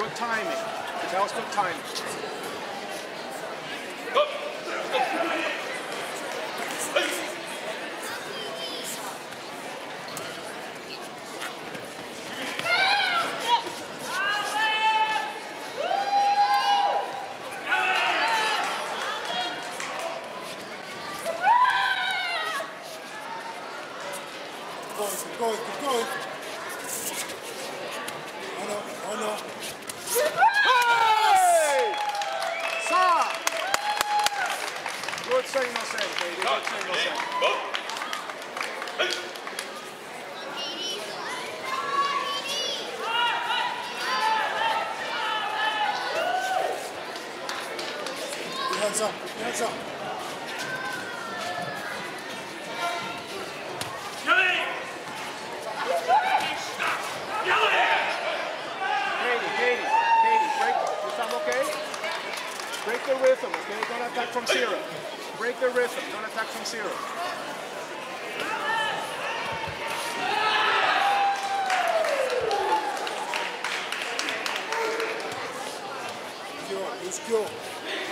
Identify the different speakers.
Speaker 1: good timing. That was good timing.
Speaker 2: Keep going. Oh no.
Speaker 1: Hey! Sa! Good say no sense, baby. Good say no sense.
Speaker 2: Hands up.
Speaker 1: Katie, break. You sound okay? Break the rhythm, okay? Don't attack from zero. Break the rhythm. Don't attack from zero.
Speaker 2: Let's go.